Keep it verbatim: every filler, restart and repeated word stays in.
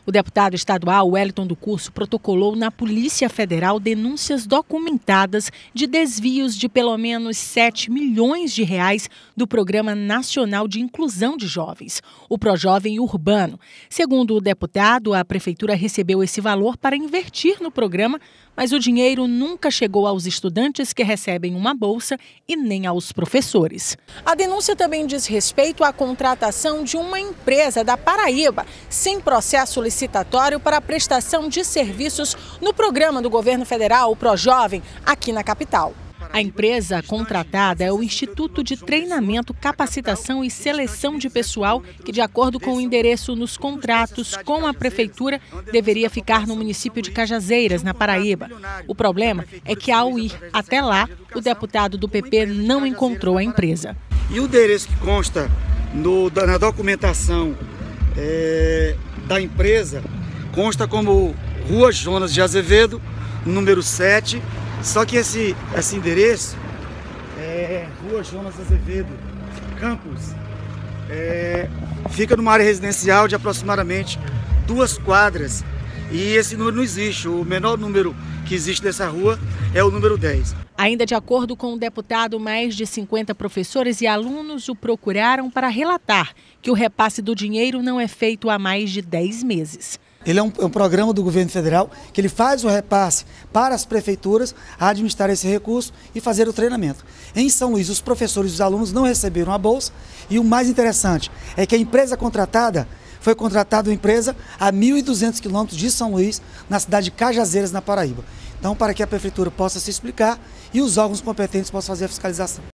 O deputado estadual Wellington do Curso protocolou na Polícia Federal denúncias documentadas de desvios de pelo menos sete milhões de reais do Programa Nacional de Inclusão de Jovens, o Projovem Urbano. Segundo o deputado, a prefeitura recebeu esse valor para investir no programa, mas o dinheiro nunca chegou aos estudantes que recebem uma bolsa e nem aos professores. A denúncia também diz respeito à contratação de uma empresa da Paraíba, sem processo licitatório para a prestação de serviços no programa do governo federal, o Projovem, aqui na capital. A empresa contratada é o Instituto de Treinamento, Capacitação e Seleção de Pessoal, que, de acordo com o endereço nos contratos com a prefeitura, deveria ficar no município de Cajazeiras, na Paraíba. O problema é que, ao ir até lá, o deputado do P P não encontrou a empresa. E o endereço que consta no, na documentação é, da empresa consta como Rua Jonas de Azevedo, número sete. Só que esse, esse endereço é Rua Jonas Azevedo, Campos, é, fica numa área residencial de aproximadamente duas quadras. E esse número não existe. O menor número que existe dessa rua é o número dez. Ainda de acordo com o deputado, mais de cinquenta professores e alunos o procuraram para relatar que o repasse do dinheiro não é feito há mais de dez meses. Ele é um, é um programa do governo federal que ele faz o repasse para as prefeituras administrar esse recurso e fazer o treinamento. Em São Luís, os professores e os alunos não receberam a bolsa e o mais interessante é que a empresa contratada foi contratada uma empresa a mil e duzentos quilômetros de São Luís, na cidade de Cajazeiras, na Paraíba. Então, para que a prefeitura possa se explicar e os órgãos competentes possam fazer a fiscalização.